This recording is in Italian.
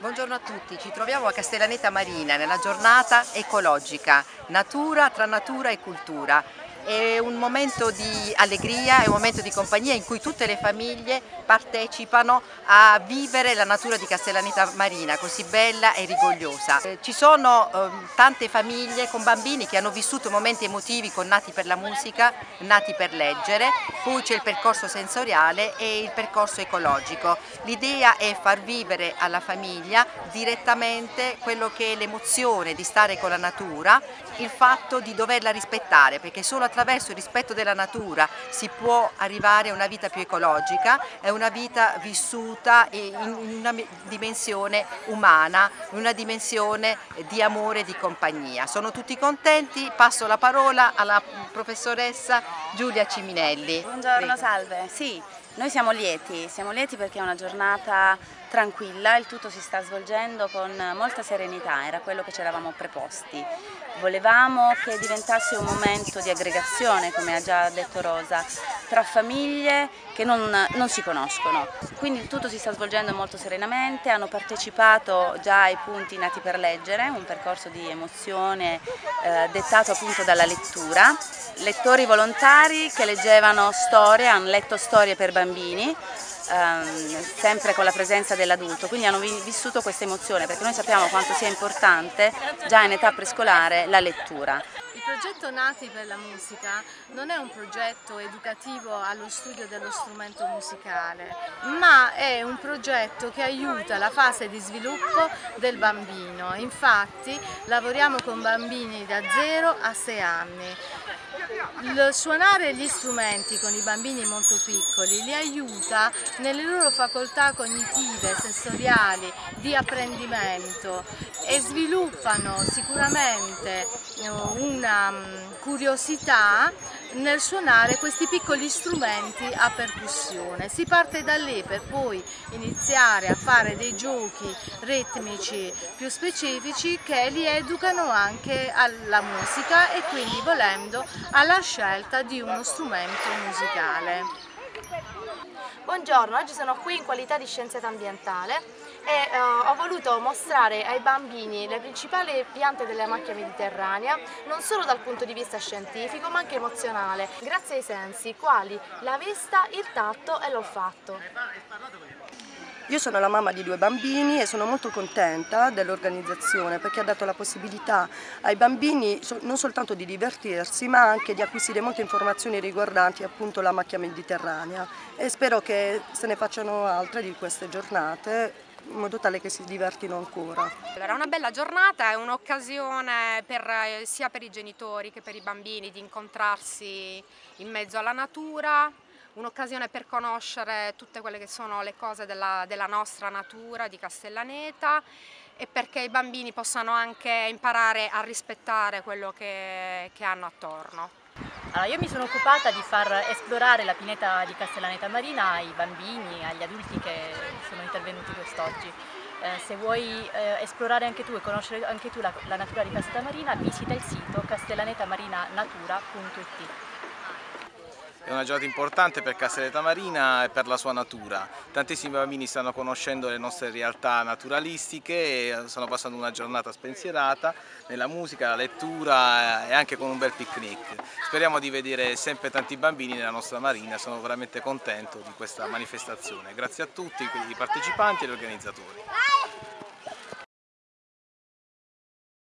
Buongiorno a tutti, ci troviamo a Castellaneta Marina nella giornata ecologica, natura tra natura e cultura. È un momento di allegria, è un momento di compagnia in cui tutte le famiglie partecipano a vivere la natura di Castellaneta Marina, così bella e rigogliosa. Ci sono tante famiglie con bambini che hanno vissuto momenti emotivi con Nati per la musica, Nati per leggere, poi c'è il percorso sensoriale e il percorso ecologico. L'idea è far vivere alla famiglia direttamente quello che è l'emozione di stare con la natura, il fatto di doverla rispettare, perché solo attraverso il rispetto della natura si può arrivare a una vita più ecologica, è una vita vissuta in una dimensione umana, in una dimensione di amore e di compagnia. Sono tutti contenti, passo la parola alla professoressa Giulia Ciminelli. Buongiorno, Prego. salve. Sì, noi siamo lieti perché è una giornata tranquilla, il tutto si sta svolgendo con molta serenità, era quello che ci eravamo preposti. Volevamo che diventasse un momento di aggregazione, come ha già detto Rosa, tra famiglie che non si conoscono. Quindi il tutto si sta svolgendo molto serenamente, hanno partecipato già ai punti Nati per leggere, un percorso di emozione dettato appunto dalla lettura. Lettori volontari che leggevano storie, hanno letto storie per bambini, sempre con la presenza dell'adulto, quindi hanno vissuto questa emozione, perché noi sappiamo quanto sia importante già in età prescolare la lettura. Il progetto Nati per la musica non è un progetto educativo allo studio dello strumento musicale, ma è un progetto che aiuta la fase di sviluppo del bambino. Infatti lavoriamo con bambini da 0 a 6 anni. Il suonare gli strumenti con i bambini molto piccoli li aiuta nelle loro facoltà cognitive, sensoriali, di apprendimento e sviluppano sicuramente una curiosità nel suonare questi piccoli strumenti a percussione. Si parte da lì per poi iniziare a fare dei giochi ritmici più specifici che li educano anche alla musica e quindi, volendo, alla scelta di uno strumento musicale. Buongiorno, oggi sono qui in qualità di scienziata ambientale e ho voluto mostrare ai bambini le principali piante della macchia mediterranea, non solo dal punto di vista scientifico ma anche emozionale, grazie ai sensi quali la vista, il tatto e l'olfatto. Io sono la mamma di 2 bambini e sono molto contenta dell'organizzazione perché ha dato la possibilità ai bambini non soltanto di divertirsi ma anche di acquisire molte informazioni riguardanti appunto la macchia mediterranea e spero che se ne facciano altre di queste giornate in modo tale che si divertino ancora. Allora, è una bella giornata, è un'occasione sia per i genitori che per i bambini di incontrarsi in mezzo alla natura, un'occasione per conoscere tutte quelle che sono le cose della nostra natura di Castellaneta e perché i bambini possano anche imparare a rispettare quello che hanno attorno. Allora, io mi sono occupata di far esplorare la pineta di Castellaneta Marina ai bambini, agli adulti che sono intervenuti quest'oggi. Se vuoi esplorare anche tu e conoscere anche tu la natura di Castellaneta Marina, visita il sito castellanetamarinanatura.it. È una giornata importante per Castellaneta Marina e per la sua natura. Tantissimi bambini stanno conoscendo le nostre realtà naturalistiche e stanno passando una giornata spensierata nella musica, la lettura e anche con un bel picnic. Speriamo di vedere sempre tanti bambini nella nostra marina, sono veramente contento di questa manifestazione. Grazie a tutti i partecipanti e agli organizzatori.